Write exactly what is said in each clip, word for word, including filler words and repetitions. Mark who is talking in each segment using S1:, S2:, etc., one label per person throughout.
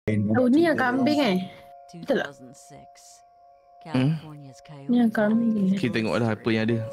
S1: Oh, ni yang kambing eh? Betul tak?
S2: Hmm?
S1: Ni yang kambing.
S2: Kita tengoklah apa yang ada.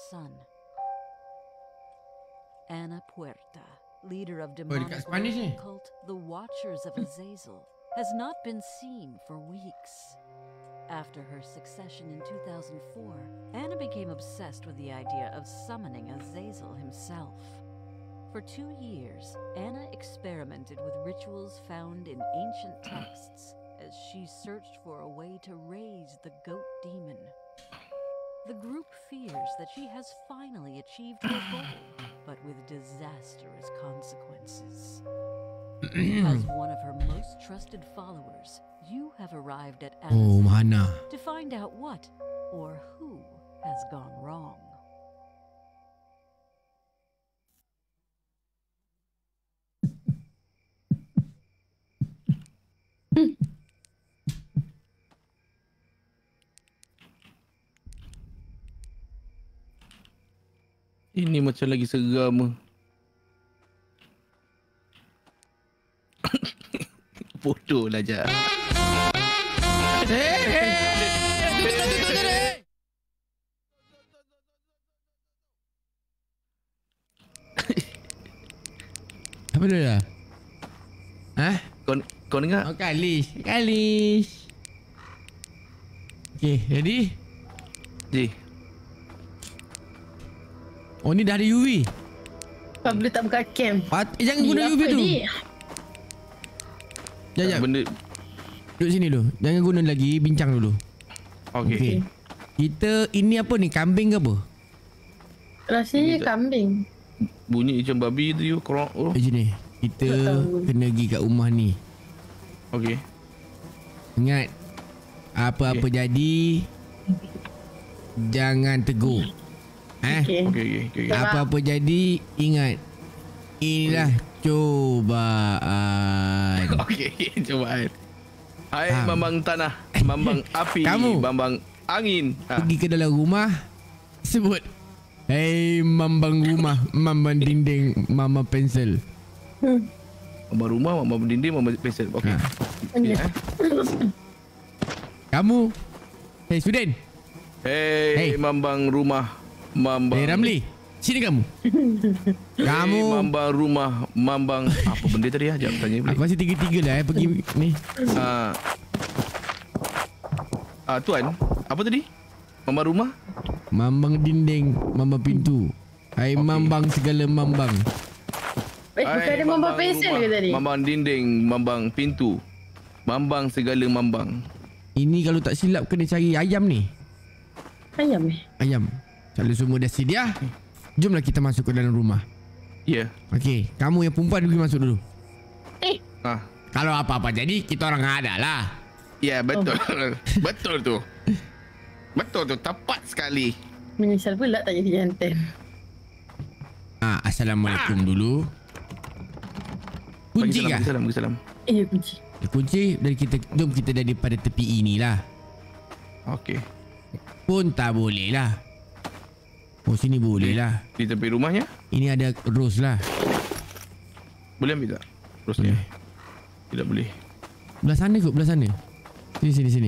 S3: Ana Puerta, leader of
S4: dekat
S3: demonic
S4: Spanish ni?
S3: cult, the Watchers of Azazel, has not been seen for weeks. After her succession in two thousand four, Ana became obsessed with the idea of summoning Azazel himself. For two years, Ana experimented with rituals found in ancient texts as she searched for a way to raise the goat demon. The group fears that she has finally achieved her goal, but with disastrous consequences. As one of her most trusted followers, you have arrived at
S4: Oh,
S3: Ana's
S4: mana?
S3: to find out what or who has gone wrong.
S2: Ini macam lagi seram. Bodoh lah je.
S4: Apa dia dah? Hah?
S2: Kau, kau dengar?
S4: Oh, Kalish. Kalish. Okay, ready?
S2: Ji.
S4: Oh, ni dah ada U V.
S1: Pablo tak buka cam.
S4: Pat eh, jangan
S1: Ni
S4: guna U V
S1: apa
S4: tu.
S1: ni?
S4: Jap, jap.
S2: Benda.
S4: Duduk sini dulu. Jangan guna lagi. Bincang dulu.
S2: Okey.
S4: Okay. Kita ini apa ni? Kambing ke apa?
S1: Rasanya
S2: Ini tak-
S1: kambing.
S2: Bunyi macam babi tu you. Korang. Oh.
S4: Macam ni. Kita
S1: Tak tahu.
S4: kena pergi kat rumah ni.
S2: Okey.
S4: Ingat. Apa-apa jadi. Jangan tegur. Eh?
S1: Okay.
S2: Okey, okey, okey.
S1: Tak-
S4: Apa-apa jadi. Ingat. Inilah cobaan.
S2: Okey, cubaan. Hai
S4: Ha.
S2: mambang tanah, mambang api,
S4: Kamu.
S2: mambang angin. Ha.
S4: Pergi ke dalam rumah. Sebut. Hei mambang rumah. Mambang dinding. Mama pensel.
S2: Mambang rumah, mambang dinding, mambang pensel. Okey.
S4: Ha.
S2: Okay, eh.
S4: Kamu. Hei student.
S2: Hey,
S4: Hey.
S2: mambang rumah, mambang.
S4: Hei Ramli. Sini kamu.
S2: Hey,
S4: Kamu.
S2: mambang rumah, mambang apa benda tadi ah? Jap tanya
S4: Aku
S2: balik.
S4: rasa tiga-tiga lah eh pergi ni.
S2: Ah. Ah tuan, apa tadi? Mambang rumah?
S4: Mambang dinding, mambang pintu. Hai
S2: Okey.
S4: mambang segala mambang.
S1: Eh, bukan ada mambang pensel ke tadi?
S2: Mambang dinding, mambang pintu. Mambang segala mambang.
S4: Ini kalau tak silap kena cari ayam ni.
S1: Ayam eh?
S4: Ayam. Kalau semua dah sedia, jomlah kita masuk ke dalam rumah.
S2: Ya. Yeah.
S4: Okey, kamu yang perempuan pergi masuk dulu.
S1: Eh,
S2: Ah.
S4: Kalau apa-apa jadi, kita orang ada lah.
S2: Ya, yeah, betul. Betul tu. Betul tu, tepat sekali.
S1: menyesal pula tak jadi jantan.
S4: Ah, Assalamualaikum
S2: Ah.
S4: dulu. Kunci
S2: Bagi
S4: kah?
S2: salam, bagi salam.
S1: Eh, kunci.
S4: Kunci dari kita, jom kita daripada tepi inilah.
S2: Okey.
S4: Pun tak boleh lah. Oh, sini boleh lah.
S2: Di tepi rumahnya,
S4: Ini ada rose lah.
S2: boleh ambil tak? Terusnya. Tidak boleh.
S4: Belah sana kot, belah sana. Sini, sini, sini.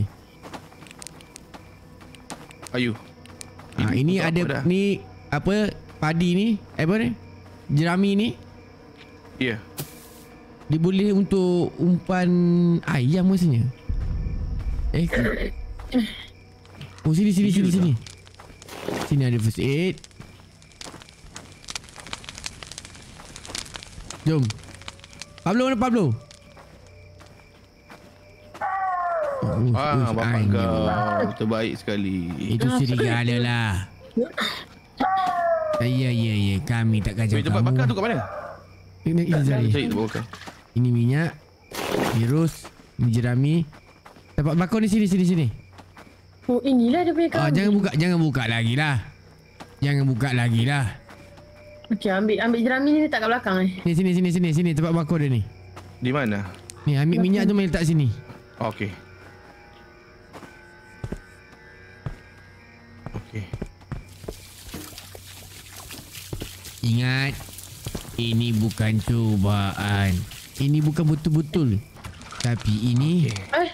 S2: Ayu.
S4: Ha, ini
S2: untuk
S4: ada
S2: apa dah?
S4: ni apa padi ni, eh, apa ni? Jerami ni
S2: Ya.
S4: dia boleh untuk umpan ayam rasanya. Eh. ke- Oh, sini sini sini sini. Sini ada first aid. Jom. Pablo mana Pablo? Oh,
S2: Ah,
S4: oh,
S2: bapak
S4: ayam.
S2: kau terbaik sekali.
S4: Itu serigala lah. Ya ya ya, kami tak kacau
S2: Wait, tempat
S4: kamu.
S2: bakar tu kat mana?
S4: Ini ini Zari.
S2: Cari tempat bakar.
S4: Ini minyak. Ini rose. Ini jerami. Tempat bakar ni sini sini sini.
S1: Oh, inilah dia punya
S4: Ah,
S1: kambing.
S4: jangan buka jangan buka lagi lah. Jangan buka lagi lah.
S1: Okey, ambil ambil jerami ni letak kat belakang eh.
S4: Ni sini sini sini sini tempat bakar dia ni.
S2: Di mana?
S4: Ni ambil minyak tu main letak sini.
S2: Okey. Okey.
S4: Ingat, ini bukan cubaan. Ini bukan betul-betul. Tapi ini
S1: Eh,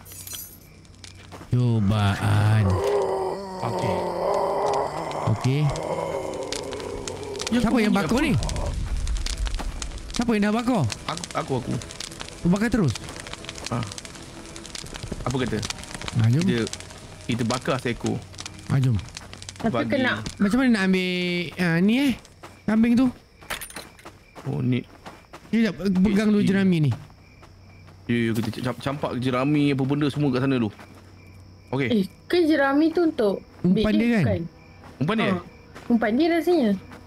S4: cobaan.
S2: Okey.
S4: Okey.
S2: Ya,
S4: Siapa
S2: aku
S4: yang
S2: bunyi
S4: bakar
S2: apa?
S4: ni? Siapa yang dah bakar?
S2: Aku aku aku.
S4: Kau bakar terus?
S2: Ha. Apa kata?
S4: Ha, jom.
S2: Kita kita bakar seekor.
S4: Ha, jom.
S1: tapi
S2: Bagi-
S1: kena.
S4: Macam mana nak ambil ha, ni eh? Kambing tu?
S2: Oh ni.
S4: Sekejap, pegang dulu jerami ni.
S2: Ya, ya kita camp- campak jerami apa benda semua kat sana dulu. Okey.
S1: Eh, ke jerami tu untuk
S4: Umpan
S1: beg
S4: dia kan?
S1: bukan?
S2: Umpan dia?
S1: Ha. Umpan dia rasanya.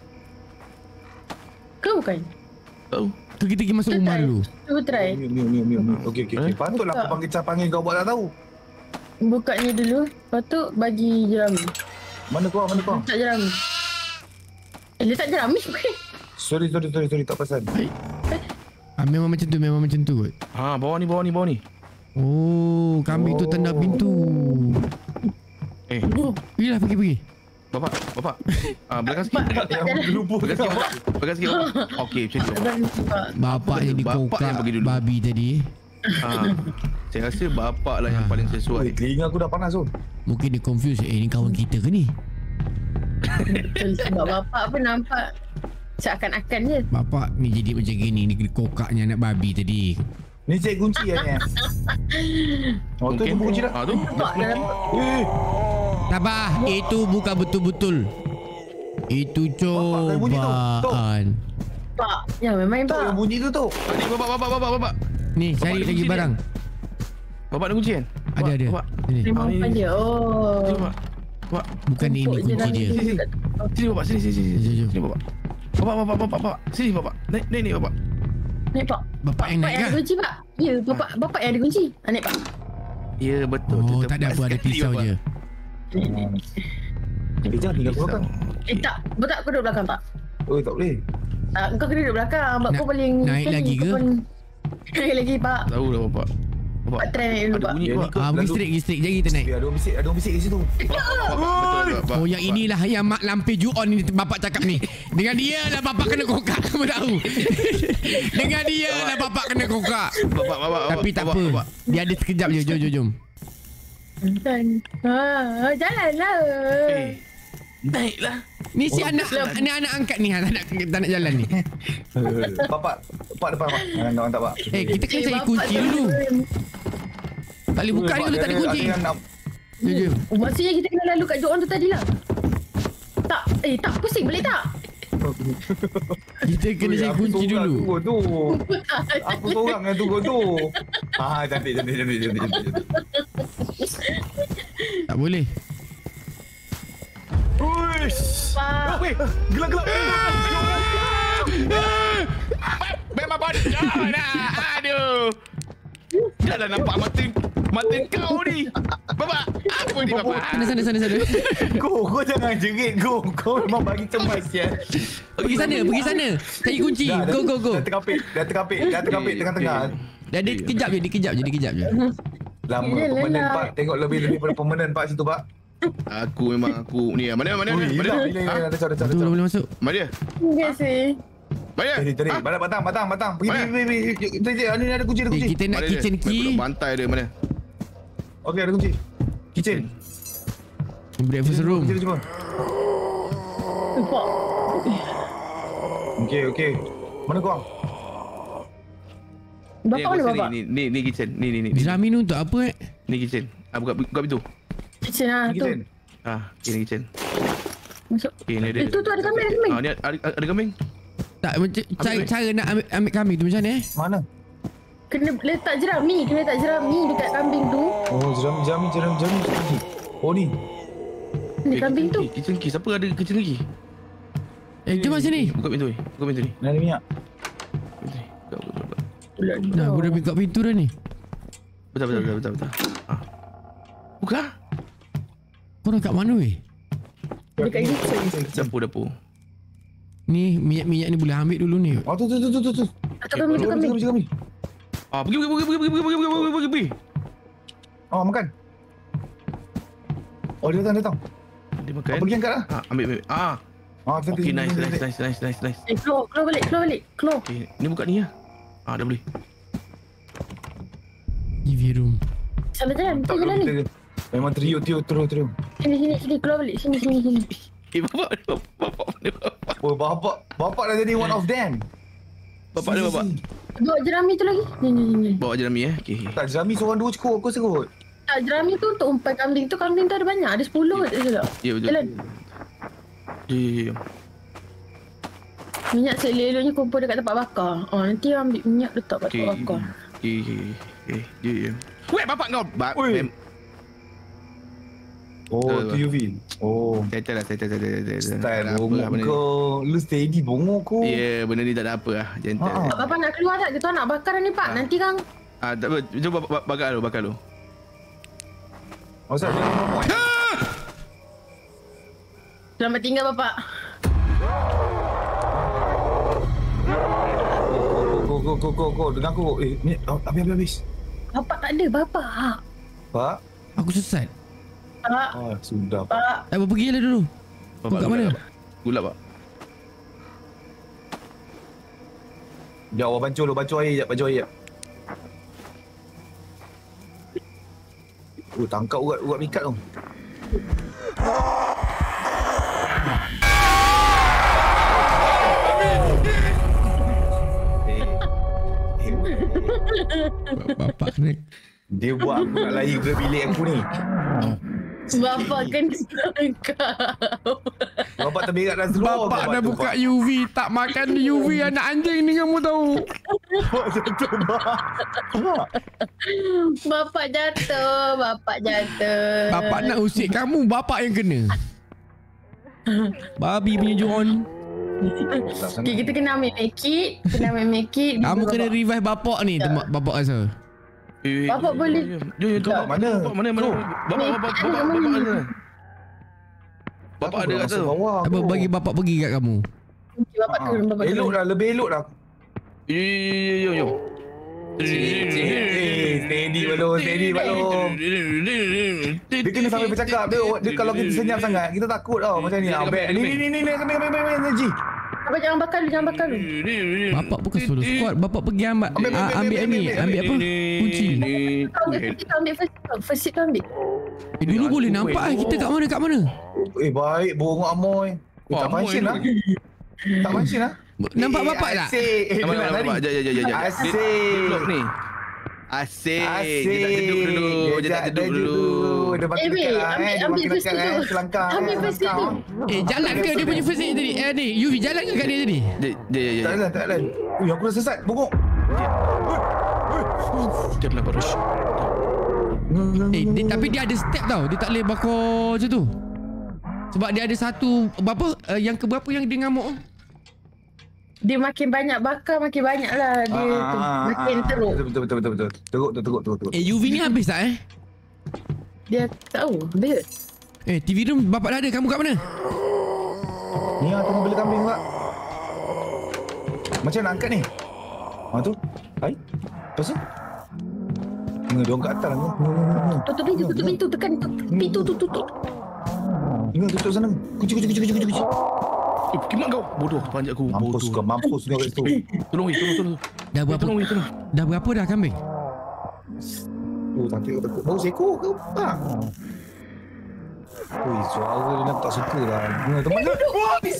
S1: Ke bukan?
S2: Tahu.
S4: Tu kita pergi masuk
S1: Kita
S4: rumah
S1: try.
S4: dulu.
S1: Cuba try.
S5: Miu, miu, miu, miu, miu. Okey, okey, okey.
S2: Eh?
S5: Patutlah
S1: Buka.
S5: aku panggil Cah panggil kau buat tak tahu.
S1: Buka ni dulu. Lepas tu bagi jerami.
S5: Mana kau? Mana kau?
S1: Letak jerami. Eh, letak jerami bukan?
S5: Sorry, sorry, sorry, sorry. Tak perasan.
S4: Ah, memang macam tu, memang macam tu kot.
S2: Ha, bawah ni, bawah ni, bawah ni.
S4: Oh, kambing tu tanda
S5: Oh.
S4: pintu.
S2: Eh,
S4: Pergilah, pergi, pergi.
S2: bapak, bapak. Ah, belakang sikit.
S1: Bapak, bapak
S5: Yang
S1: jalan.
S5: lupa
S2: Belakang sikit,
S5: kau.
S2: bapak. Belakang sikit, bapak. Okey, macam tu.
S1: Abang buka.
S4: Bapak
S2: Apa
S4: jadi
S2: tu? Bapak
S4: kokak
S2: yang pergi dulu.
S4: babi tadi.
S2: Ha. Saya rasa bapak lah yang paling sesuai.
S5: Oi, telinga aku dah panas tu.
S4: Mungkin dia confuse. Eh, ni kawan kita ke ni?
S1: Betul, sebab bapak pun nampak seakan-akan je.
S4: Bapak ni jadi macam gini. Ni kokaknya anak babi tadi.
S5: Ni cek kunci kan ni. Oh, tu
S2: Mungkin.
S5: kunci dah.
S2: Ha, tu.
S1: Bapak dah nampak.
S5: Eh,
S4: Tabah, itu bukan betul-betul. Itu
S5: Bapak, kayak bunyi tu. Tu.
S4: cobaan.
S1: Pak. Ya, memang
S5: tu
S1: pak.
S5: yang bunyi tu tu.
S2: Ni bapak, bapak, bapak, bapak.
S4: Ni,
S2: Bapak
S4: cari
S2: ada
S4: lagi
S2: kunci
S4: barang.
S2: Bapak ada kunci kan?
S4: Ada,
S2: Bapak,
S4: ada.
S2: Bapak,
S4: Sini.
S1: Memang
S2: Ah, ni,
S1: umpan
S2: ni.
S1: dia. Oh.
S2: Sini, bapak. Bapak,
S4: Bukan ni, ini
S1: Untuk
S4: kunci
S1: jerami
S4: dia.
S1: tu
S2: Sini,
S1: kat-
S2: sini bapak, sini, sini, sini.
S4: Jom, jom.
S2: Sini bapak. Bapak, bapak, bapak, bapak. Sini bapak. Naik, naik, naik bapak.
S1: Naik pak.
S4: Bapak yang
S1: Bapak
S4: naik
S1: yang
S4: kah?
S1: ada kunci pak. Ya, bapak bapak yang ada kunci. Ah, naik pak.
S2: Ya, betul.
S4: Oh,
S2: tu
S4: tak ada
S2: tepat
S4: apa, ada
S2: sekali,
S4: pisau
S2: bapak.
S4: je.
S5: Eh, jangan tinggal
S2: Pisau.
S5: belakang.
S1: Eh tak, betul aku duduk belakang tak?
S5: Oh, tak boleh.
S1: Tak, kau kena duduk belakang. Sebab
S4: Na-
S1: kau paling
S4: naik
S1: sekali,
S4: lagi
S1: kau
S4: ke?
S1: pun- Naik lagi pak.
S2: Tahu lah bapak. Bapak.
S1: Pak try naik dulu
S2: Ada
S1: pak.
S2: bunyi
S5: Ya, ni
S2: bapak.
S5: kau
S4: Ah, pergi
S5: lalu-
S4: straight, pergi straight. Jangan kita naik.
S5: Eh, ada orang bisik, ada orang bisik di situ.
S2: Bapak, bapak, betul, bapak.
S4: Oh, yang inilah yang mak lampir ju on ni bapak cakap ni. Dengan dia lah bapak kena kokak. Kamu tahu. Dengan dia lah bapak kena kokak.
S2: Bapak, bapak,
S4: Tapi tak
S2: bapak,
S4: apa.
S2: bapak.
S4: Dia ada sekejap je. Jom, jom, jom.
S1: Dan, ha, jalanlah.
S2: Eh, naiklah.
S4: Ni si
S5: Oh,
S4: anak ni anak angkat ni tak nak tak nak jalan ni.
S5: Bapak, pak depan pak. Jangan nak tak pak.
S4: Eh, kita kena
S1: Eh,
S4: cari
S1: bapak
S4: kunci
S1: tu-
S4: dulu. Tak boleh buka ni kalau tak ada kunci.
S5: Ada yang nak
S4: Jom, jom.
S1: Oh, maksudnya kita kena lalu kat Johan tu tadi lah. Tak, eh tak, pusing boleh tak?
S4: Kita kena
S5: Oi,
S4: cari
S5: aku
S4: kunci
S5: seorang
S4: dulu.
S5: turun tu. Aku seorang yang turun tu. Ah, cantik, cantik, cantik, cantik, cantik.
S4: Tak boleh.
S5: Uish.
S1: Pak.
S5: Weh, gelap-gelap.
S2: Memang bodoh dah. Aduh. Dah dah nampak mata mata kau ni. Bapak, apa ni bapak?
S4: Sana, sana, sana, sana.
S5: Kau, kau jangan jerit kau. Kau memang bagi cemas ya.
S4: Pergi sana, pergi sana. Cari kunci.
S5: Dah, dah-
S4: Go, go, go.
S5: Dah terkapit, dah terkapit, dah terkapit
S2: Okey,
S5: tengah-tengah.
S4: Dah dia kejap je, dia kejap je, dia kejap je.
S5: Lama
S1: Yelah,
S5: permanent
S1: lah.
S5: pak. Tengok lebih-lebih pada permanent pak situ pak.
S2: Aku memang aku ni. Mana mana
S5: Ui,
S2: mana?
S5: hilang,
S2: Mana?
S5: hilang,
S2: Ha?
S5: hilang. Dah, dah, dah,
S4: Tu
S5: dah.
S4: boleh masuk.
S2: Mana dia?
S1: Enggak sih.
S2: Mana?
S5: Tadi, tadi.
S2: Ha?
S5: Balat batang, batang, batang. Pergi,
S2: Mana?
S5: pergi, pergi, pergi. Tadi, ada ni ada kunci, ada
S4: Eh,
S5: kunci.
S4: kita nak
S2: Mana dia?
S4: kitchen
S2: Mana
S4: key.
S2: budak bantai dia mana?
S5: Okey, ada kunci. Kitchen.
S4: Breakfast room.
S5: Kitchen cuma.
S1: Pak.
S5: Okey, okey. Mana kau?
S2: Ni
S1: Bapak
S2: aku
S1: mana
S2: rasa
S1: bapak?
S2: Ni ni ni kitchen. Ni ni ni. ni.
S4: Jerami ni untuk apa eh?
S2: Ni kitchen. Ah buka buka pintu.
S1: Kitchen lah tu.
S5: Kitchen.
S2: Ah, ini kitchen.
S1: Masuk.
S2: Okey, ni ada.
S1: Eh, tu, tu ada kambing, ada kambing.
S2: Ah, ni ada, ada, ada kambing.
S4: Tak macam cara,
S2: Ambil.
S4: cara nak ambil, ambil kambing tu macam mana eh?
S5: Mana?
S1: Kena letak jerami. Kena letak jerami dekat kambing tu.
S5: Oh, jerami, jerami, jerami, jerami. jerami. Oh, ni.
S1: Ni
S2: Eh,
S1: kambing tu.
S2: kitchen key, Kitchen key. Siapa ada kitchen lagi?
S4: Eh, jom lah sini.
S2: Buka pintu ni. Buka pintu ni.
S5: Ni ada minyak.
S2: Pintu ni. Buka, buka, buka.
S4: Dah, aku dah buka pintu dah ni.
S2: Betul betul betul betul betul. Ah. Buka.
S4: Kau dah kat mana weh?
S1: Dekat kitchen.
S2: Dapur dapur.
S4: Ni minyak-minyak ni boleh ambil dulu ni.
S5: Oh, tu, tu, tu, tu, tu, tu.
S1: Atau kambing tu kambing.
S5: Jerami, jerami.
S2: Ah, pergi pergi pergi pergi pergi pergi pergi pergi pergi pergi.
S5: Oh, makan. Oh, dia datang, datang.
S2: Dia
S5: Oh,
S2: makan.
S5: pergi angkat lah.
S2: Ah, ambil ambil. Ah.
S5: Ah, cantik,
S2: Okay,
S5: cantik,
S2: nice
S5: cantik,
S2: nice
S5: cantik.
S2: nice nice nice nice.
S1: Eh, keluar, keluar balik, keluar balik. Keluar.
S2: Okay, ni buka ni lah. Ah, dah boleh.
S4: T V room.
S1: Salah jalan,
S5: Tak
S1: kita jalan ni.
S5: kita- Memang teriuk teriuk terus terus.
S1: Sini, sini, sini. Keluar balik. Sini, sini, sini.
S2: Eh, bapak ni, bapak, bapak mana bapak?
S5: Oh, bapak bapak dah jadi one of them.
S2: Bapak ni, bapak.
S1: Bawa jerami tu lagi. Ni, ni, ni.
S2: Bawa jerami eh. Okey.
S5: Tak Jami seorang dua cukup aku serut.
S1: Tak, jerami tu untuk umpan kambing tu. Kambing tu ada banyak. Ada sepuluh kot. Tak silap.
S2: Ya, betul.
S1: Jalan.
S2: Ya, ya, ya.
S1: Minyak seleloknya kumpul dekat tempat bakar. Oh, nanti ambil minyak letak kat
S2: Okey.
S1: tempat bakar.
S2: Okey, okey. Eh, ya, ya. Weh, bapak kau. Ba
S5: Oi.
S2: mem-
S5: Oh,
S2: Betul,
S5: tu U V. Oh.
S2: Settle lah, settle, settle, settle.
S5: Style
S2: Tak ada apa
S5: bongok
S2: lah benda ni.
S5: kau. Lu steady bongok kau.
S2: Ya, benda ni tak ada apa lah. Gentle.
S5: Ha, ha.
S1: Pak, Bapak nak keluar tak? Kita nak bakar ni, Pak. Nanti kan.
S2: Ah, tak apa. Cuba ba- ba- bakar dulu, bakar dulu.
S5: Maksud dia ngomong.
S1: Selamat tinggal, Bapak.
S5: Go go go go go dengar aku. Eh, ni oh, habis habis habis.
S1: Bapak tak ada, Bapak.
S5: Pak.
S4: Aku sesat.
S1: Pak,
S5: Ah, sudah Pak.
S1: Pak.
S4: Tak apa, pergilah dulu.
S2: Bapak
S4: kat mana?
S2: gulak, Pak. Gulak, Pak.
S5: Jauh awak bancuh lu, bancuh air jap, bancuh air jap. Oh, tangkap urat-urat mikat tu. Eh, eh,
S4: Bapak kena.
S5: Dia buat aku nak lari ke bilik aku ni.
S1: Bapak kena tangkap.
S5: Bapak terberak dan seluar.
S4: Bapak dah buka U V. Tak makan U V anak anjing ni, kamu tahu.
S1: Bapak jatuh. Bapak jatuh.
S4: Bapak nak usik kamu, bapak yang kena. Babi punya John.
S1: Okay, kita kena ambil make it. Kena ambil make it.
S4: Kamu kena revive bapak ni, temak bapak rasa.
S2: Eh,
S1: Bapak
S2: eh,
S1: boleh.
S2: eh, eh, eh, tu
S5: Tak,
S2: bapak
S5: mana?
S2: Bapak mana mana?
S5: Tu.
S2: Bapak bapak bapak bapak bapak ada. Bapak ada kat tu.
S4: Apa bagi bapak pergi kat kamu?
S1: Okay, Bapak turun. Bapak
S5: Elok
S1: turun.
S5: dah, lebih elok dah.
S2: Yo yo yo yo.
S5: Eh, steady balon, steady balon. Dia kena sampai bercakap. Dia, dia kalau kita senyap sangat, kita takut tau. Macam ni. Ah, back. Ni, ni, ni, ni, ni, kambing, kambing, kambing, energy.
S1: Bapak jangan bakar dulu. Jangan bakar dulu.
S4: Bapak bukan solo squad. Bapak pergi ambil
S5: Ambil, ambil,
S4: ah, ambil
S5: ambil,
S4: ni,
S5: ambil,
S4: ambil apa? Kunci.
S1: Kau ambil, kita ambil first seat kau. First seat kau ambil.
S4: Eh, dulu boleh nampak eh, kita kat mana kat mana?
S5: Eh, baik. Bongok Amoy. Eh, tak
S2: Amoy
S5: function
S2: tu.
S5: lah. Tak function lah.
S4: Nampak
S5: Eh,
S4: bapak tak?
S5: Asyik. Eh,
S2: Nampak
S5: dia nak
S2: nampak
S5: lari.
S2: bapak. Jap jap jap jap.
S5: Asyik.
S2: Dia- dia blok ni. Asyik. Dia tak duduk dulu. Dia tak duduk dulu.
S5: Dia makin
S1: Eh,
S5: dekat
S1: weh,
S5: lah.
S1: ambil-
S5: eh. Dia
S1: ambil
S5: makin
S1: first
S5: dekat
S1: seat
S5: eh.
S1: tu.
S5: Selangkah.
S1: Ambil
S5: eh,
S1: first seat
S5: selangkah.
S1: tu.
S4: Eh, jalan ke dia punya first aid tadi? Eh ni, U V jalan ke kat dia tadi?
S2: Dia dia ya
S5: Tak
S2: ya.
S5: jalan, tak jalan. Ui, aku dah sesat. Bongok.
S2: Dia pernah baru.
S4: Eh, dia, tapi dia ada step tau. Dia tak boleh bakar macam tu. Sebab dia ada satu berapa uh, yang keberapa yang dia ngamuk tu?
S1: Dia makin banyak bakar, makin banyak lah dia tu. Makin teruk.
S5: Betul, betul, betul, betul, betul. Teruk, teruk, teruk, teruk, teruk.
S4: Eh, U V ni habis tak eh?
S1: Dia tahu. Dia.
S4: Eh, T V room bapak dah ada. Kamu kat mana?
S5: Ni lah tengah bela kambing pula. Macam nak angkat ni? Ha tu. Hai. Lepas tu? Tengah dia orang kat atas lah.
S1: Tutup pintu, tutup pintu. Tekan tu. Pintu tu tutup.
S5: Tengah tutup sana. Kunci, kunci, kunci, kunci, kunci.
S2: Eh, kimak kau. Bodoh panjat aku.
S5: Mampus
S2: Bodoh.
S5: kau, mampus kau kat situ.
S2: Tolong weh, tolong tolong.
S4: Dah berapa?
S2: Tolong weh, tolong.
S4: Dah berapa dah kambing?
S5: Oh, takut kau takut. Bau seekor ke apa? Ui, suara dia nak tak suka lah. Tengah teman dia. Oh, habis.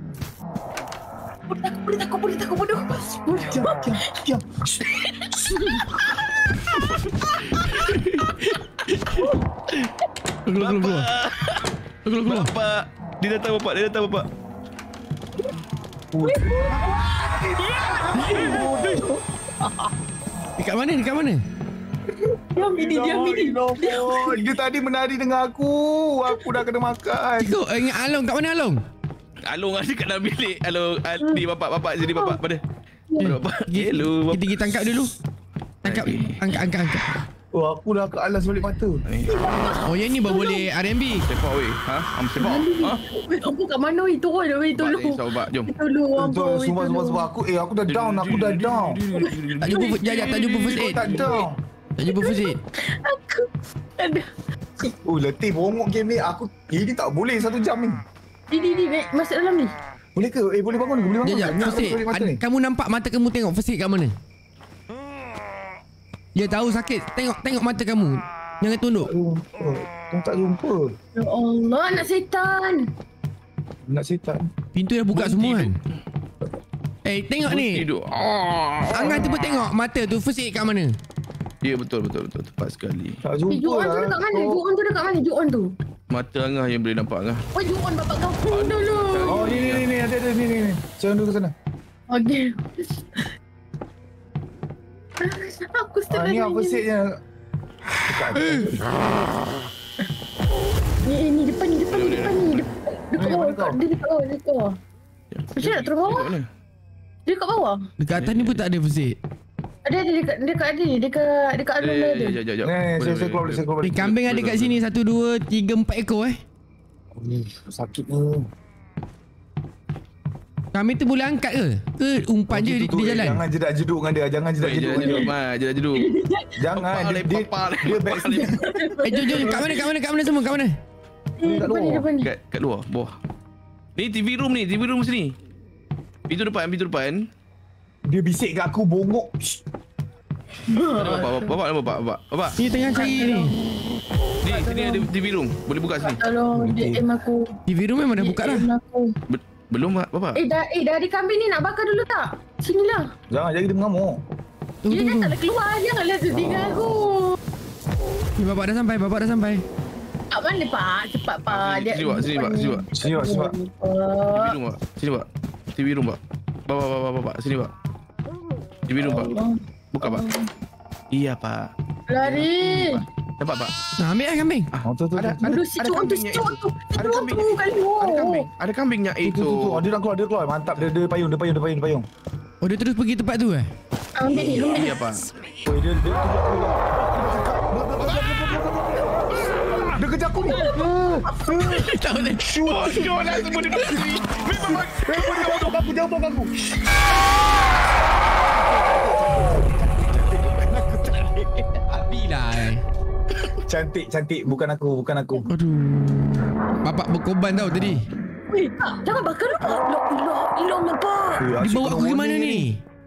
S1: Boleh takut, boleh takut, boleh takut, bodoh. Bodoh.
S5: Diam, diam, diam.
S4: Keluar, keluar, keluar. Keluar, keluar.
S2: Bapak. Dia datang bapak, dia datang bapak.
S4: Dekat mana? Dekat mana?
S1: Diam ini, diam ini.
S5: Oh, dia tadi menari dengan aku. Aku dah kena makan.
S4: Ikut eh, ingat Along. Kat mana Along?
S2: Along ada kat dalam bilik. Along, al- ni bapak, bapak jadi bapak pada. Pada bapak. Hello
S4: Kita
S2: bapak.
S4: pergi tangkap dulu. Tangkap. Angkat, angkat, angkat.
S5: Oh, aku dah ke alas balik mata.
S4: Oh, yang ni baru boleh R and B.
S2: Sepak weh. Ha? Am sepak. Ha?
S1: Weh, ampun kat mana weh? Turun dah weh,
S2: Bapak
S1: tolong.
S2: ni sahabat, jom.
S1: Tolong, ampun
S5: Betul,
S1: weh,
S5: sumpah, sumpah,
S1: tolong.
S5: sumpah. Aku, eh, aku dah down. Aku dah down.
S4: Tak jumpa, jap, jap, tak jumpa first aid.
S5: Tak down.
S4: Tak jumpa first aid.
S1: Aku ada.
S5: Oh, letih bongok game ni. Aku, ini tak boleh satu jam ni.
S1: Ni, ni, ni, naik masuk dalam ni.
S5: Boleh ke? Eh, boleh bangun ke? Boleh bangun
S4: Jap, jap.
S5: ke? Ni
S4: First
S5: aku
S4: aid.
S5: balik mata ni.
S4: Ad- Kamu nampak mata kamu tengok first aid kat mana? Dia tahu sakit. Tengok tengok mata kamu. Jangan tunduk.
S5: Tak jumpa. Tengok tak jumpa.
S1: Ya Allah, anak setan.
S5: Nak setan.
S4: Pintu dah buka
S2: Berhenti
S4: semua
S2: tu.
S4: kan. Eh tengok ni.
S2: Tidur. Ah.
S4: Angah tu pun tengok mata tu first aid kat mana.
S2: Ya betul betul betul tepat sekali.
S5: Tak
S1: Eh,
S5: jumpa
S1: Juon tu
S5: lah.
S1: dekat mana? Juon tu dekat mana? Juon tu.
S2: Mata Angah yang boleh nampak Angah.
S1: Oh, Juon bapak kau pun dulu.
S5: Oh ni ni ni ni ada ada ni ni ni. Jangan dulu ke sana.
S1: Okey. Aku
S5: Ah
S1: setengah
S5: ni apa setnya?
S1: Ni ni depan ni depan ni depan ni. Depan- Dekat
S5: Mana,
S1: bawah.
S5: mana kau?
S1: Dia dekat bawah, dia dekat bawah. Macam nak turun bawah?
S2: Kat mana?
S1: Dia dekat bawah.
S4: Dekat atas ni pun tak ada first aid.
S1: Ada ada dekat dekat ada ni dekat dekat
S2: Eh,
S1: alun
S2: eh,
S1: ada.
S2: eh, Jap jap jap.
S5: Ni ni saya saya keluar balik saya keluar
S4: Ni
S5: balik.
S4: kambing ada kat sini satu dua tiga empat ekor eh.
S5: Sakit ni.
S4: Kambing tu boleh angkat ke? Ke umpan je di,
S5: Tu, tu,
S4: di
S5: eh,
S4: jalan?
S5: Jangan jedak jeduk dengan dia. Jangan jedak
S2: Jom
S5: jeduk dengan
S2: jeduk
S5: dia.
S2: mah, jeduk jeduk.
S5: Jangan
S2: Papa
S5: dia
S2: leh,
S5: dia,
S2: papa leh,
S5: dia
S2: papa
S5: backstage.
S2: leh.
S4: Eh jom jom kat mana kat mana kat mana semua kat mana?
S1: Hmm,
S5: kat
S1: depan ni
S5: luar.
S1: depan ni.
S2: Kat kat luar, bawah. Ni T V room ni, T V room sini. Pintu depan, pintu depan.
S5: Dia bisik kat aku bongok. Shh.
S2: Bapak, bapak, bapak, bapak, bapak, bapak.
S4: Ni tengah cari ni.
S2: Ni sini ada T V room. Boleh buka sini.
S1: Tolong D M aku.
S4: T V room memang dah buka dah.
S1: D M aku.
S2: Be- belum Pak, bapak.
S1: Eh dah eh dari kambing ni nak bakar dulu tak? Sinilah.
S5: Jangan jadi dia mengamuk.
S4: Tunggu
S1: Dia
S4: tunggu.
S1: kan tak nak keluar. Janganlah tinggal aku.
S4: Ni bapak dah sampai, bapak dah sampai.
S1: Pak mana pak? Cepat pak.
S2: Sini, sini, Pak, sini, Pak, sini, Pak.
S5: Sini Pak, sini Pak.
S2: T V room Pak. Sini Pak. T V room Pak. Bapak, bapak, bapak, sini Pak. T V room Pak. Buka Pak. Iya Pak.
S1: Lari.
S2: Dapat Pak.
S4: Nah, ambil lah kambing.
S5: Oh tu tu.
S2: Ada
S5: tu.
S2: ada
S1: Aduh si
S2: ada
S1: cuak tu, si
S2: kambingnya
S1: cuak
S2: itu.
S1: tu.
S2: Ada
S1: Cuak
S2: kambing.
S1: tu kali tu.
S2: Ada kambing. Ada kambingnya
S5: Tu
S2: itu.
S5: tu tu. Oh, dia nak keluar, dia keluar. Mantap dia dia payung, dia payung, dia payung, dia payung.
S4: Oh dia terus pergi tempat tu eh?
S1: Ambil ni, ambil ni.
S2: Iya Pak.
S5: Oh, dia dia dia kejar aku ni.
S2: Tak boleh. Oh, jom lah semua duduk sini. Memang Pak.
S5: Eh, kau jauh tu aku, jauh tu aku.
S4: Bila eh.
S5: Cantik, cantik. Bukan aku, bukan aku.
S4: Aduh. Bapak berkorban tau tadi.
S1: Weh, Pak, jangan bakar dulu. Ilah, ilah, ilah, nampak.
S5: Eh,
S4: Dia
S5: asyik
S4: bawa
S5: kena
S4: aku ke mana
S5: warning
S4: ni?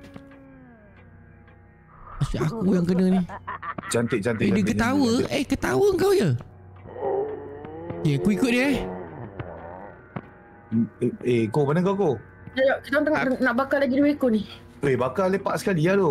S4: Asyik aku yang kena ni.
S5: Cantik, cantik.
S4: Eh dia
S5: cantik,
S4: ketawa.
S5: cantik, cantik.
S4: Eh ketawa kau je. Okay, aku ikut dia eh.
S5: Eh, eh, kau mana kau kau?
S1: Sekejap, kita orang tengah nak bakar lagi dua ekor ni.
S5: Eh, bakar lepak sekali lah tu.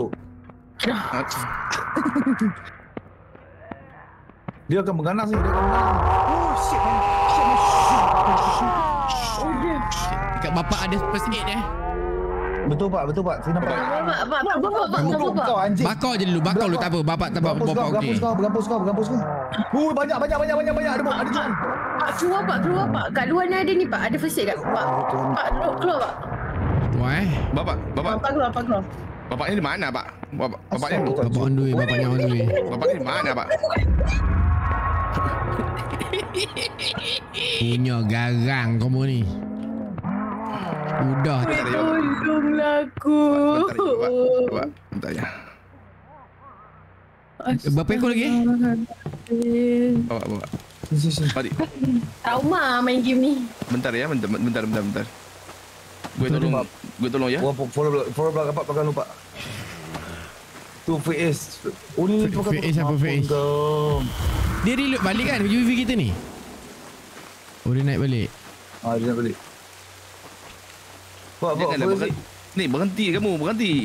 S5: Dia akan mengganas ni. Dia akan mengganas. Oh, shit, man. Shit, man.
S1: Oh, dia.
S4: Dekat bapak ada first aid eh.
S5: Betul pak, betul pak. Saya nampak.
S1: Pak, pak, pak, pak, pak, pak,
S5: Kau,
S1: pak.
S5: kau anjing.
S4: Bakar je dulu, bakar dulu tak apa. Bapak tak apa,
S5: Bergampus
S4: bapak
S5: kau,
S4: okey.
S5: bergampus kau, bergampus kau, bergampus kau. Oh, banyak, banyak, banyak, banyak, banyak. Ada, ada John.
S1: Pak, keluar pak, keluar pak. Kat luar ni ada ni pak, ada first aid kat. Pak, pak, keluar, keluar pak.
S4: Wah eh.
S2: Bapak, bapak.
S1: Pak, keluar, pak, keluar.
S2: Bapaknya di mana, Pak? Bapak, bapaknya
S4: Bapak on the way, bapaknya on the way.
S2: bapaknya di mana, Pak?
S4: Punya garang kamu ni. Udah tak.
S1: Tolonglah aku.
S2: Bentar ya, Bapak. Bapak, bentar ya.
S4: Berapa ekor lagi eh?
S2: Bapak, bapak.
S5: Sini, sini.
S2: Mari.
S1: Trauma main game ni.
S2: Bentar ya, bentar, bentar, bentar, bentar. Gue
S5: Betul,
S2: tolong,
S5: Pak.
S2: gue tolong ya.
S5: Oh, follow belakang, follow belakang pak, pakai lupa. Tu face. Oh, ni
S4: Fa-
S5: pakai
S4: face apa face?
S5: Kau.
S4: Dia reload balik kan U V kita ni? Oh dia naik balik.
S5: Ah, dia nak balik. Pak, pak,
S2: Janganlah
S5: apa
S2: berhenti. Ni berhenti kamu, berhenti.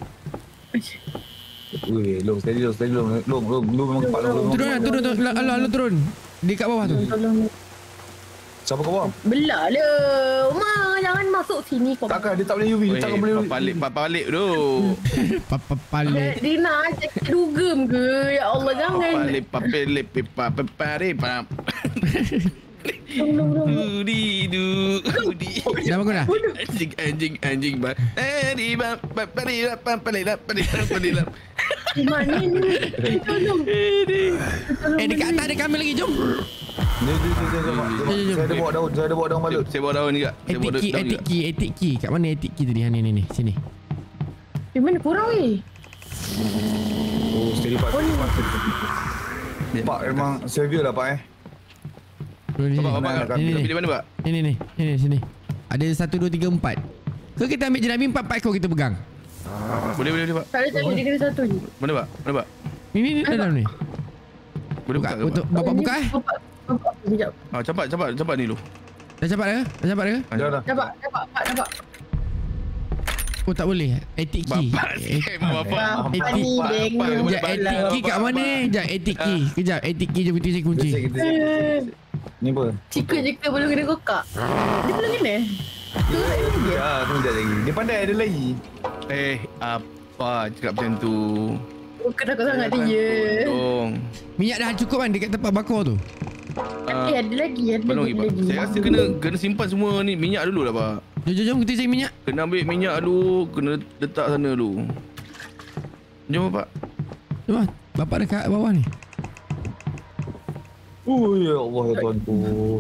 S5: Weh, long, steady, long, steady, long, long, long, long, memang cepat, long, long.
S4: Turun lah, turun, turun. Alah, alah, turun. Di kat bawah tu.
S1: Tolong.
S5: Siapa kau bawah?
S1: Belah le. Ma, jangan masuk sini kau.
S5: Takkan, dia tak boleh U V, dia
S2: Weh,
S5: takkan boleh U V.
S2: papa balik, papa balik tu.
S4: Papa
S1: Dia,
S4: balik.
S1: dia nak ajak kita dugem ke? Ya Allah, jangan.
S2: Papa balik, papa balik, papa balik, papa.
S1: Tolong, tolong.
S2: Udi, du, udi.
S4: Dah bangun dah?
S2: Anjing, anjing, anjing, ba. Eh, di ba, ba, balik, ba, balik, ba, balik, balik, balik.
S1: Mak ni, ni. Tolong.
S4: Eh dekat atas ada kambing lagi, jom.
S5: Ni, ni, ni, ni, ni, ni. Saya ada bawa daun, saya ada bawa daun balut.
S2: Saya bawa daun juga. Saya bawa
S4: Etik key,
S2: daun
S4: etik
S2: juga.
S4: key, etik key. Kat mana etik key tadi? Ha ni ni ni, sini.
S1: Di mana kurang weh?
S5: Oh, steady pak, steady pak, steady
S2: Ya.
S5: pak. Pak, memang severe lah pak eh.
S4: Turun sini.
S2: Bapak, bapak,
S5: Mana,
S4: Ni ni
S2: pilih
S4: ni.
S2: mana, Pak?
S4: Ni ni ni. Ni ni sini. Ada satu dua tiga empat. Ke kita ambil je Nabi empat empat ekor kita pegang.
S2: Boleh, boleh, boleh, Pak.
S1: Tak ada, tak ada. Dia kena satu je.
S2: Mana, Pak? Mana, Pak?
S4: Ni ni dalam ni.
S2: Boleh buka
S4: Buka,
S2: ke?
S4: untuk
S2: Pak?
S4: bapak buka eh.
S1: Bapak, bapak, sekejap.
S2: Ah, cepat, cepat, cepat ni lu.
S4: Dah cepat dah? Dah cepat dah?
S2: Ah,
S5: Dah dah.
S1: Dapat, dapat, Pak, dapat.
S4: Oh tak boleh. Etik key.
S2: Bapak scam bapak.
S1: Bapak ni
S2: Bapak,
S1: deng.
S2: bapak,
S4: Sekejap, etik key kat mana eh? Sekejap, etik key. Sekejap, etik key je putih saya kunci.
S5: Kita kita Ni apa?
S1: Jika-jika belum kena kokak. Dia belum kena. Tu lagi dia.
S5: Ya, tunggu sekejap lagi. Dia pandai ada lagi.
S2: Eh, apa cakap macam tu?
S1: Bukan aku sangat dia.
S2: Tolong.
S4: Minyak dah cukup kan dekat tempat bakar tu?
S1: Eh, ada lagi, ada
S2: Belum
S1: lagi.
S2: lagi, Pak.
S1: lagi.
S2: Saya rasa kena kena simpan semua ni minyak dulu lah, Pak.
S4: Jom, jom, jom. Kita cari minyak.
S2: Kena ambil minyak dulu, kena letak sana dulu. Jom, Pak.
S4: Jom lah. Bapak dekat bawah ni.
S5: Oh ya Allah ya Tuhanku.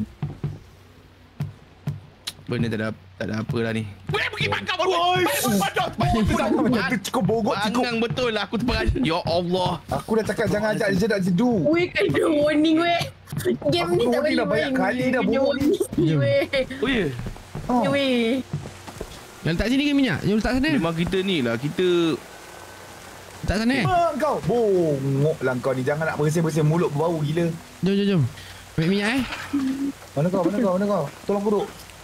S2: Benda tak ada tak ada apa lah ni. Boleh pergi makan baru.
S5: Macam tu cukup bogok cukup.
S2: Bangang betul lah aku terperanjat. Ya Allah.
S5: Aku dah cakap jangan ajak dia nak jedu.
S1: Weh, kena warning weh. Game ni
S5: Aku
S1: tak
S5: warning
S1: boleh
S5: dah banyak
S1: main.
S5: kali dah
S1: Kena
S5: bohong ni.
S1: warning,
S4: Jom.
S1: weh.
S2: Oh ya.
S5: Oh.
S1: Weh.
S4: Yang letak sini ke minyak? Jom letak sana.
S2: Memang kita ni lah, kita
S4: Letak sana eh.
S5: Mak kau bongok lah kau ni. Jangan nak bersih-bersih mulut berbau gila.
S4: Jom, jom, jom. Ambil minyak eh.
S5: Mana kau? Mana kau? Mana kau? Tolong duduk.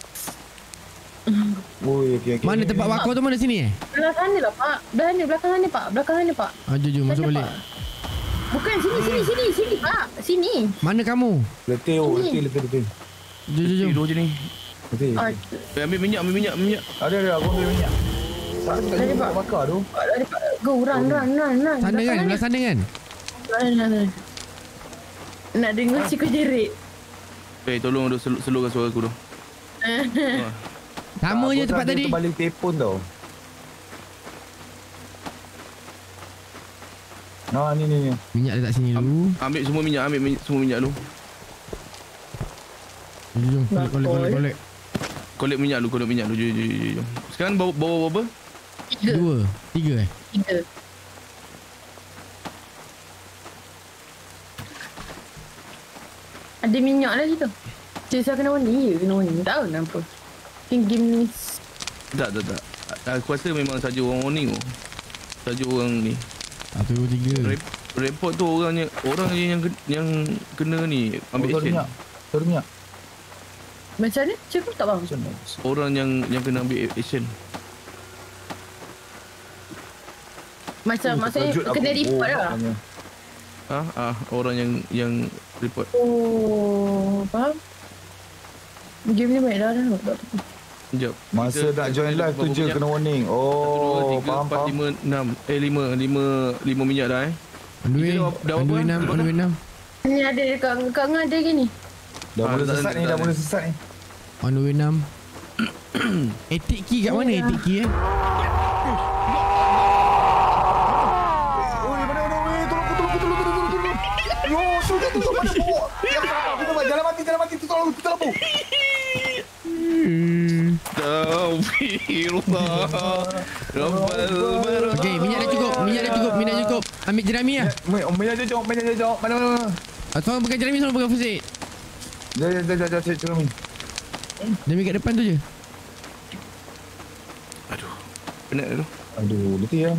S5: Oi, okey okey.
S4: Mana tempat bakar tu mana sini eh?
S1: Belah sana lah, Pak. Belah sana, belakang sana, Pak. Belakang sana, Pak.
S4: Ah, jom, jom. Masuk
S1: Sana,
S4: balik.
S1: Pak. Bukan, sini, sini, sini, sini, Pak. Sini.
S4: Mana kamu?
S5: Letih oh, letih letih letih.
S4: Jom, jom, jom.
S2: tidur je ni.
S5: Letih.
S1: Ah,
S2: Eh, ambil minyak, ambil minyak, ambil minyak.
S5: Ada ada aku ambil minyak. Tak ada
S1: Tadi, Pak.
S5: bakar tu.
S1: Pak, tadi, Pak. Go, run, run, run, run.
S4: Sana kan? Belah sana kan?
S1: Run, run, run. Nak dengar cikgu jerit.
S2: Eh, tolong tu sel- slowkan suara aku tu.
S4: Sama je tempat tadi.
S5: Terbalik telefon tau. Nah, ni ni ni.
S4: Minyak letak sini dulu.
S2: Ambil semua minyak, ambil minyak, semua minyak dulu.
S4: Jom, jom. Kolek, kolek, kolek, kolek.
S2: Collect minyak dulu, collect minyak dulu. Jom, jom, jom, jom. Sekarang bawa bawa berapa?
S1: Tiga.
S4: Dua. Tiga eh?
S1: Tiga. Ada minyak lah situ. Cik, saya kena warning. Ya, kena warning. Tak tahu kenapa. Mungkin game ni...
S2: Tak, tak, tak. Aku rasa memang saja orang warning tu. Saja orang ni.
S4: Satu, dua, tiga.
S2: Rep- report tu orangnya orang je yang ke- yang kena ni ambil
S5: Oh,
S2: action.
S5: minyak. Taruh minyak.
S1: Macam mana? Cikgu tak faham.
S5: Macam mana?
S2: Orang yang yang kena ambil action.
S1: Macam
S5: Oh,
S1: maksudnya
S5: terkejut
S1: kena
S5: aku.
S1: report
S5: Oh,
S1: lah.
S5: maknanya.
S2: Ah, ah orang yang yang report.
S1: Oh, faham? Game ni baik dah dah. Tak tahu.
S2: Sekejap.
S5: Masa
S2: Kita-
S5: nak join
S2: kita
S5: live tu
S2: berapa
S5: je
S2: minyak?
S5: kena warning.
S2: Satu, dua,
S5: Oh,
S2: tiga,
S5: faham
S2: empat,
S5: faham.
S2: lima, enam. Eh, lima. Lima, lima, lima minyak dah eh.
S4: On the way.
S2: Kita dah- dah
S4: On the way
S2: berapa?
S4: enam.
S2: Dah
S4: On the way enam.
S1: Ni ada dekat kat Ngah ada gini.
S5: Dah
S2: Ah,
S5: mula
S2: tak
S5: sesat
S2: ada,
S5: ni,
S2: tak
S5: dah
S2: ada.
S5: mula sesat ni.
S4: On the way enam. Etik key kat mana etik key eh?
S5: Oi, mana mana oi, tolong aku, tolong aku, tolong aku, tolong aku, tolong aku. Yo, tu tu tu mana pokok. Kita buat jalan mati, jalan mati tu tolong kita lampu.
S2: Taufiqullah. Rabbal barak.
S4: Okey, minyak dah cukup. Minyak dah cukup. Minyak dah cukup. Ambil jerami lah.
S5: Mai, minyak jom, minyak jom. Mana mana.
S4: Ah, seorang pegang jerami, seorang pegang first aid.
S5: Jom jom jom jom jom jom.
S4: Jerami kat depan tu je.
S2: Aduh. Penat tu.
S5: Aduh, letih ya.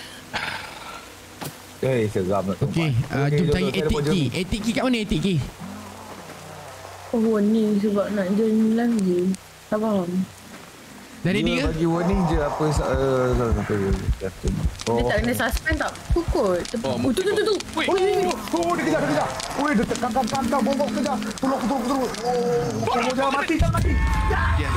S5: Eh, seram nak tu.
S4: Okey, ah, jom cari etik key. Etik key kat mana etik key?
S1: Oh, ni sebab nak join live je. Tak faham.
S4: Dah ready ke?
S5: Dia bagi warning je apa uh, apa
S1: Dia tak kena suspend tak? Pukul.
S2: Oh,
S1: Oh, tu tu tu tu.
S2: Wait.
S5: Oh, oh, dia kejar, dia kejar. Oi, dia tekan kan kan kan bongkok kejar. Tolong aku, tolong aku, tolong. Oh, jangan mati, jangan mati.
S2: Ya,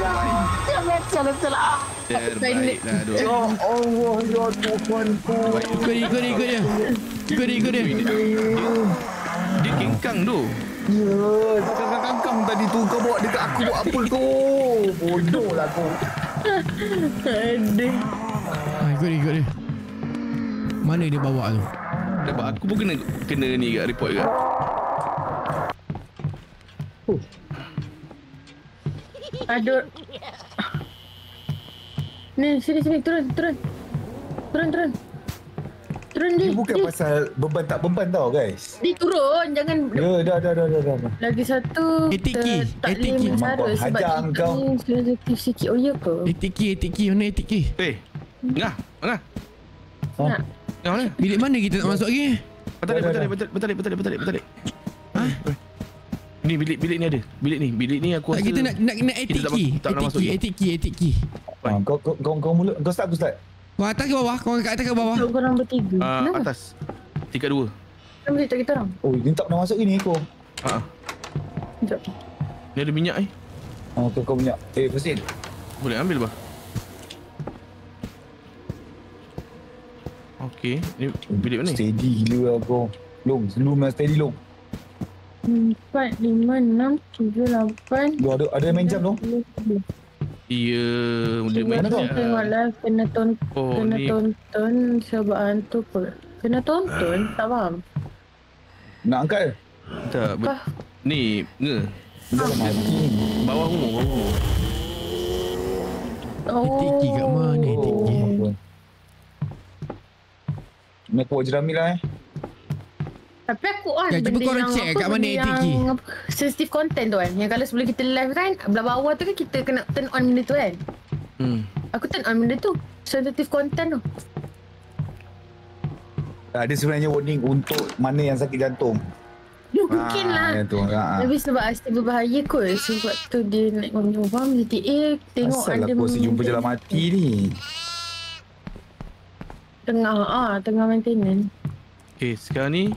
S2: terbaiklah aduh.
S5: Ya Allah, ya Tuhanku.
S4: Ikut dia, ikut dia, ikut dia. Ikut dia, ikut dia.
S2: Dia kengkang tu.
S5: Ya, kangkang-kangkang tadi tu kau bawa dekat aku buat apa tu? Bodoh lah kau.
S1: Aduh.
S4: Ah, ikut dia, ikut dia. Mana dia bawa tu?
S2: Dapat aku pun kena kena ni kat report juga.
S1: Aduh. Ni, sini sini turun, turun. Turun, turun. Turun
S5: Dia
S1: dia.
S5: bukan
S1: dia.
S5: pasal beban tak beban tau guys.
S1: Dia turun, jangan
S5: Ya, dah dah dah dah dah. dah.
S1: lagi satu
S4: Etik
S1: ter-
S4: key,
S1: tak
S4: etik
S1: boleh
S4: key.
S1: mengsara
S5: Mak,
S1: sebab
S5: hajar
S1: kita
S5: kau.
S1: ni sensitif sikit. Oh ya ke?
S4: Etik key, etik key. Mana etik key?
S2: Eh, ngah, mana?
S1: Nak.
S2: Ngah mana?
S4: Bilik mana kita nak masuk lagi?
S2: Betul
S5: Dah,
S2: betul
S5: dah,
S2: betul betul betul betul betul.
S4: Ha?
S2: Ni bilik bilik ni ada. Bilik ni, bilik ni aku
S4: Tak,
S2: rasa.
S4: kita nak nak nak etik
S2: kita tak
S4: key.
S2: ma- tak nak
S4: Etik
S2: masuk
S4: key,
S2: ni.
S4: etik key, etik key.
S5: Ah, kau kau kau kau mula kau start aku start.
S4: Kau atas ke bawah? Kau kat atas ke bawah?
S1: Untuk korang bertiga.
S2: Ah,
S1: Kenapa?
S2: atas. Tingkat dua.
S1: Kenapa kita kita orang?
S5: Oh, ni tak pernah masuk gini kau.
S2: Ha.
S1: Sekejap.
S2: Ni ada minyak eh.
S5: Ah, kau kau punya. Eh, first aid.
S2: Boleh ambil bah. Okey, ni bilik mana ni?
S5: Steady gila lah kau. Long, slow memang steady long.
S1: Empat, lima, enam, tujuh, lapan.
S5: Lu ada ada main jam tu?
S2: Ya, dia main
S5: Mana kau?
S2: minyak.
S1: Tengoklah, kena tonton.
S2: Oh,
S1: Kena
S2: ni
S1: tonton sebab hantu apa? Kena tonton? Tak faham.
S5: Nak angkat ke?
S2: tak ber-
S1: Apa?
S2: ni nge.
S5: Dah lah mati.
S2: Bawah rumah, bawah rumah.
S4: Etik key kat mana etik key?
S5: Oh. Nak buat jerami lah eh.
S1: Tapi aku on
S4: Ya, cuba
S1: benda
S4: korang
S1: yang
S4: check
S1: apa,
S4: kat mana
S1: benda
S4: A T K.
S1: yang apa, sensitive content tu kan. Yang kalau sebelum kita live kan, belah bawah tu kan kita kena turn on benda tu kan.
S2: Hmm.
S1: Aku turn on benda tu. Sensitive content tu.
S5: Ada sebenarnya warning untuk mana yang sakit jantung.
S1: Mungkin lah.
S5: Yang tu. Ha.
S1: Tapi sebab Asti berbahaya kot. Sebab tu dia naik ngomong faham. Dia kata, eh tengok
S5: Asal
S1: ada
S5: aku rasa jumpa jalan mati ni.
S1: Tengah ah, tengah maintenance.
S2: Okey, sekarang ni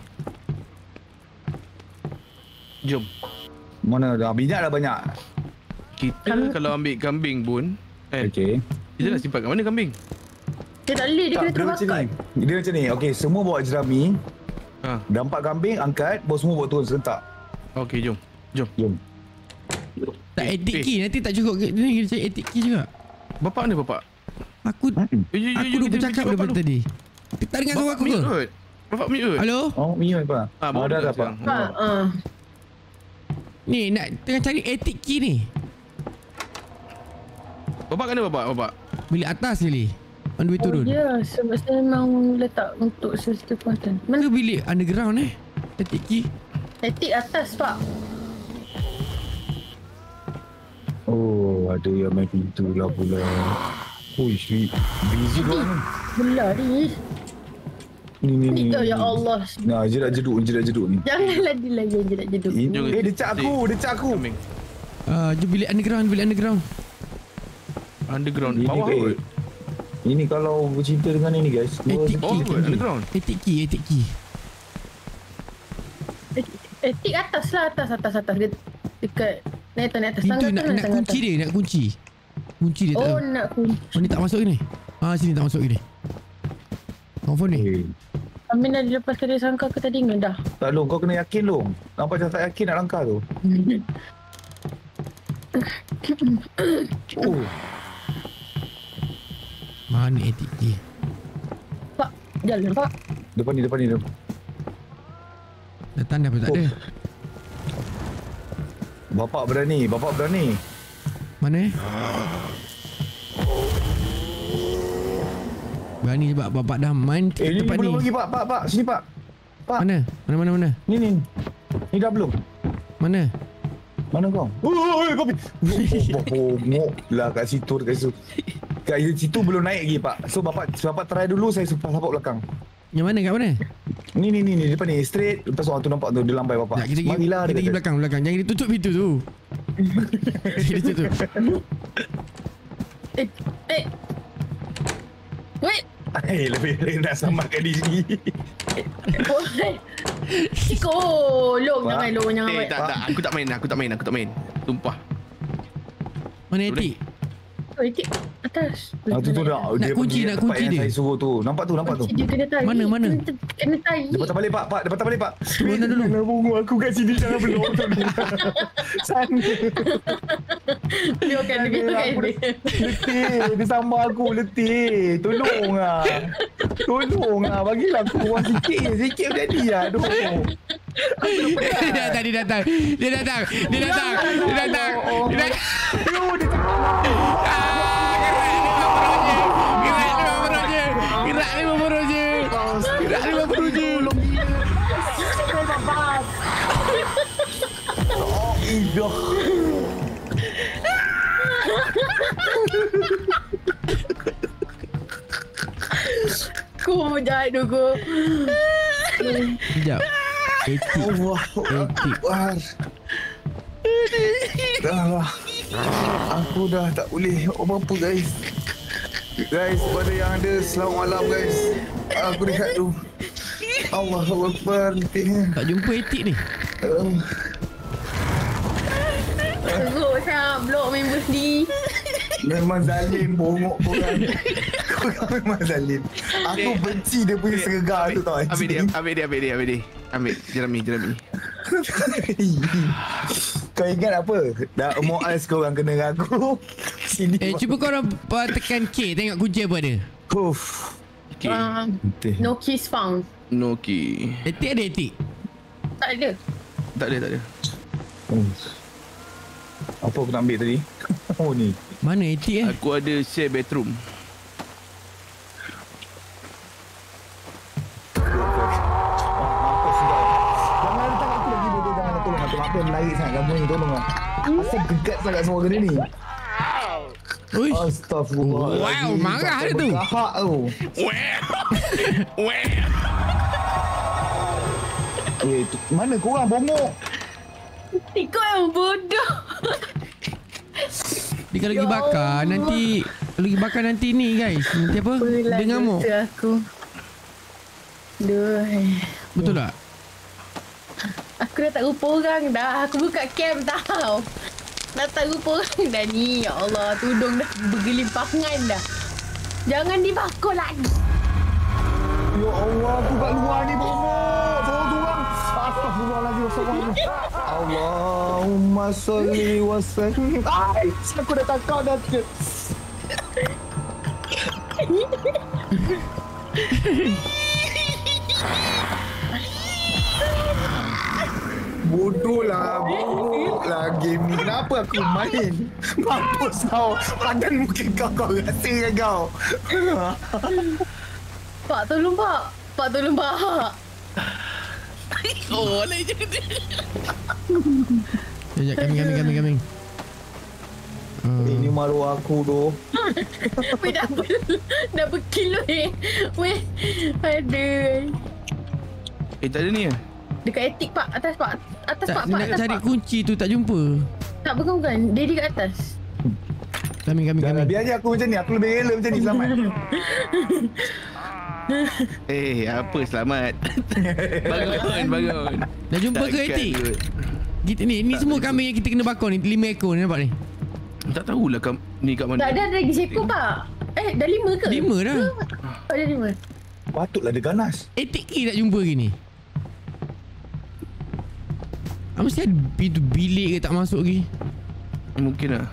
S2: jom.
S5: Mana dah minyak dah banyak.
S2: Kita
S1: Kami-
S2: kalau ambil kambing pun kan,
S5: Okey.
S2: kita nak simpan kat mana kambing?
S1: Dia tak boleh, dia
S5: Tak,
S1: kena
S5: dia macam
S1: terbakar.
S5: ni. Dia macam ni. Okey, semua bawa jerami.
S2: Ha.
S5: Dampak kambing, angkat. Bawa semua bawa turun serentak.
S2: Okey, jom. Jom.
S5: Jom.
S4: Tak etik
S2: Eh.
S4: key nanti tak cukup. Ni kita cari etik key juga.
S2: Bapak mana bapak?
S4: Aku
S5: Hmm.
S2: Eh, jom, jom,
S4: aku
S2: jom,
S4: dah
S2: kita
S4: bercakap
S2: pergi
S4: daripada
S2: bapak tu.
S4: tadi. Tak dengar suara
S2: Bapak
S4: aku ke?
S2: mute kot. Bapak mute kot.
S4: Halo?
S5: Oh, minyak apa?
S2: Ah,
S5: Oh,
S2: baru
S5: dah
S2: dah
S5: dapat.
S2: sekarang.
S1: Ha, ah.
S4: Ni nak tengah cari etik key ni.
S2: Bapak kena bapak, bapak.
S4: Bilik atas sekali. On the way
S1: Oh
S4: turun.
S1: ya, sebab saya memang letak untuk sensitive content. Mana
S4: Mana bilik underground eh? Etik key.
S1: etik atas pak?
S5: Oh, ada yang main pintu lah pula. Oh, shit. Busy kau ni.
S1: Belah ni.
S5: Ni, ni, ni.
S1: Ya Allah.
S5: Nah, jerat jeduk ni, jerat jeduk ni.
S1: Janganlah dilayan je nak jeduk.
S5: Ini,
S2: Jom,
S5: eh, dia cak aku, dia cak aku.
S2: Kambing.
S4: Ah, jom bilik underground, bilik underground.
S2: Underground.
S5: Ini,
S2: Bawah
S5: eh,
S2: kot.
S5: Ini kalau bercinta dengan ini guys.
S4: Etik
S2: Bawah
S4: key.
S2: kot, underground.
S4: Etik key, etik key.
S1: Etik atas lah, atas, atas, atas. Dia dekat naik atas, naik atas.
S4: Itu
S1: Tangga
S4: nak
S1: atas,
S4: nak
S1: tangga
S4: kunci
S1: atas.
S4: dia, nak kunci. Kunci dia tak.
S1: Oh,
S4: Oh,
S1: nak kunci.
S4: oh ni tak masuk ke ni? Ah, sini tak masuk ke ni. Confirm ni.
S5: Eh,
S1: Amin dah dilepaskan dia sangka ke tadi ingat dah.
S5: tak Long, kau kena yakin Long. Nampak macam tak yakin nak langkah tu. Oh,
S4: Mana etik key?
S1: Pak, jalan pak.
S5: depan ni, depan ni. Depan.
S4: Datang dah apa tak
S5: Oh.
S4: ada.
S5: Bapak berani, bapak berani.
S4: Mana eh? Berani sebab bapak dah main
S5: Eh, ni
S4: tempat ni.
S5: belum lagi pak, pak, pak. Sini pak. Pak,
S4: Mana? Mana mana mana?
S5: ni, ni. Ni dah belum.
S4: Mana?
S5: Mana kau? Oh, oh, kopi. Bongok lah kat situ, dekat situ. Kat situ belum naik lagi pak. So bapak bapak try dulu, saya supaya bapak belakang.
S4: Yang mana kat mana?
S5: Ni ni ni ni depan ni straight. Lepas orang tu nampak tu dia lambai bapak.
S4: Tak, kita pergi,
S5: Marilah
S4: kita
S5: dia
S4: pergi
S5: kata.
S4: belakang belakang. Jangan dia tutup pintu tu. Kita tutup.
S1: Eh, eh. Wait.
S5: Eh, lebih lebih nak samakan di sini.
S1: Boleh. Iko, long
S5: Pak.
S1: jangan long jangan.
S2: Eh,
S1: wait.
S2: tak, tak. Aku tak main, aku tak main, aku tak main. Sumpah.
S4: Mana etik?
S1: Oh, etik atas.
S5: Ah tu tu dah.
S4: Nak kunci,
S5: pergi
S4: nak
S5: tempat
S4: kunci
S5: yang
S4: dia.
S5: Saya suruh tu. Nampak tu, nampak tu.
S1: Kunci dia kena tarik.
S4: Mana, mana?
S1: Kena, kena tarik.
S5: Dia patah balik pak, pak, dia patah balik pak.
S4: Mana dulu?
S5: Jangan bungu aku kat sini jangan belum tu. Sana.
S1: Biarkan dia, biarkan
S5: Aku
S1: dia.
S5: letih, dia sama aku letih. Tolong ah. Tolong ah, bagilah aku ruang sikit je. Sikit jadi ah. Aduh.
S4: Dia datang, dia datang. Dia datang. Dia datang. Dia datang. Dia datang.
S5: Aduh, dia tak
S4: Gerak lima puluh je. Gerak lima puluh je. Gerak lima puluh je.
S5: Oh, idah.
S1: Ku mau jahat dulu.
S4: Sekejap. Etik.
S5: Allah
S4: Etik.
S5: Akbar. Dah lah. Aku dah tak boleh apa-apa guys. Guys, pada yang ada, selamat malam guys. Aku rehat tu. Allahu Akbar.
S4: Tak jumpa etik ni.
S5: Uh,
S1: Teruk saya blok member sendiri.
S5: memang zalim, bongok korang. Korang memang zalim. Aku benci dia punya seregar tu tau.
S2: Ambil dia, ambil dia, ambil dia, ambil dia. Ambil jerami, jerami.
S5: Kau ingat apa? Dah umur ais korang kena ragu. Sini.
S4: Eh, cuba korang uh, tekan K. Tengok kunci apa ada.
S5: Uff.
S2: Okay.
S1: Uh, no keys found.
S2: No key.
S4: Etik ada etik.
S1: Tak ada.
S2: Tak ada, tak ada.
S5: Oh. Apa aku nak ambil tadi? Oh ni.
S4: Mana etik eh?
S2: Aku ada share bathroom.
S5: Mampus kau. Jangan letak aku lagi bodoh. Jangan tolong. Tolong apa yang menarik sangat kamu ni. Tolong lah. Asal gegat sangat semua kena ni.
S4: Uish.
S5: Astaghfirullah.
S4: Wow, marah dia tu.
S5: Berkahak tu.
S2: Weh. Weh.
S5: Eh, tu, mana korang bongok?
S1: Kau yang bodoh.
S4: Dia kalau
S1: Ya
S4: pergi bakar
S1: Allah.
S4: nanti kalau pergi bakar nanti ni guys. Nanti apa?
S1: Apalah
S4: Dia ngamuk.
S1: dosa aku. Duh.
S4: Betul tak?
S1: Aku dah tak rupa orang dah. Aku buka cam tau. Dah tak rupa orang dah ni. Ya Allah, tudung dah bergelimpangan dah. Jangan dibakar lagi.
S5: Ya Allah, aku kat luar ni bongok. Tolong-tolong. Astaghfirullahaladzim. Astaghfirullahaladzim. Allahumma salli wa sallim. Ai, aku dah takut dah. Bodoh lah, bodoh lah game ni. Kenapa aku main? Mampus kau. Padan muka kau, kau rasa ke kau?
S1: Pak, tolong pak. Pak, tolong pak.
S2: Oh, lain je dia.
S4: Sekejap, coming, coming, coming, coming. Uh,
S5: Ini malu aku tu.
S1: Weh, dah ber, dah berkilo eh. Weh, aduh.
S2: Eh, tak ada ni ah.
S1: Dekat etik pak, atas pak. Atas
S4: tak,
S1: pak, pak,
S4: nak
S1: atas
S4: cari
S1: pak.
S4: kunci tu tak jumpa.
S1: Tak, bukan, bukan. Dia di kat atas.
S4: Coming, coming,
S5: Jangan,
S4: coming.
S5: biar je aku macam ni. Aku lebih rela macam ni, selamat.
S2: Eh, apa selamat. Bangun, bangun.
S4: Dah jumpa ke
S2: Takkan
S4: etik?
S2: kot.
S4: Kita ni, ni semua kambing yang kita kena bakar ni. Lima ekor ni nampak ni.
S2: Tak tahulah kam, ni kat mana.
S1: Tak ada, ada lagi seekor pak. Eh, dah lima ke?
S4: Lima dah.
S1: Oh, dah lima.
S5: Patutlah dia ganas.
S4: Etik ke tak jumpa lagi ni? Ah, mesti ada pintu bilik ke tak masuk lagi.
S2: Mungkin lah.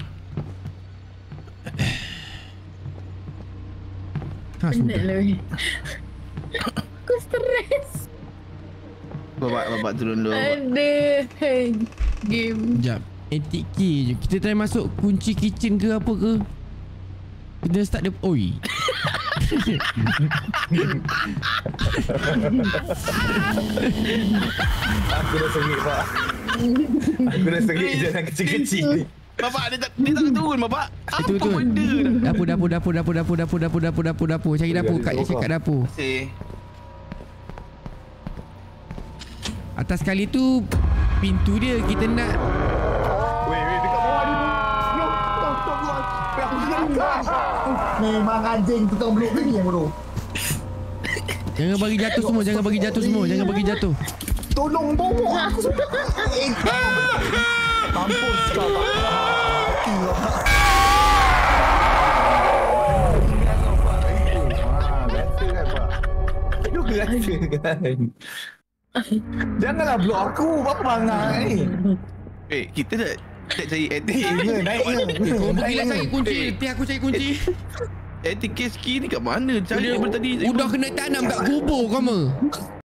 S4: Ha,
S1: Penat
S4: sudah.
S1: lah weh. Aku stres.
S2: Bapak, bapak turun dulu.
S1: Ada game.
S4: Sekejap. Etik key je. Kita try masuk kunci kitchen ke apa ke. Kita start the... Oi.
S5: Aku dah sengit, Pak. Aku dah sengit jalan kecil-kecil ni.
S2: Bapak, dia tak, dia tak nak turun, bapak. Apa
S4: Itu tu.
S2: benda dah?
S4: Dapur, dapur, dapur, dapur, dapur, dapur, dapur, dapur, dapur, dapur. Cari dapur. Kat, cari kat dapur.
S2: Terima kasih.
S4: Atas kali tu pintu dia kita nak.
S5: Weh, weh, dekat bawah ni. No, stop, stop, stop. Aku tengah. Memang anjing tu tak belum lagi yang bodoh.
S4: Jangan bagi jatuh semua, jangan bagi jatuh semua, jangan bagi jatuh.
S5: Tolong bawa aku sudah. Eh, mampus kau, Pak. Hati kau, Pak. Ah, biasa kan, Pak? Itu biasa kan? Janganlah blok aku. Apa bangang ni?
S2: Eh, kita dah tak cari etik.
S5: Eh, naik je.
S4: Kau
S5: Naik
S4: pergilah
S5: je.
S4: cari kunci. Tiap aku cari kunci.
S2: Etik case key ni kat mana? Cari
S4: Dia
S2: daripada tadi.
S4: udah kena tanam kat kubur kau mah.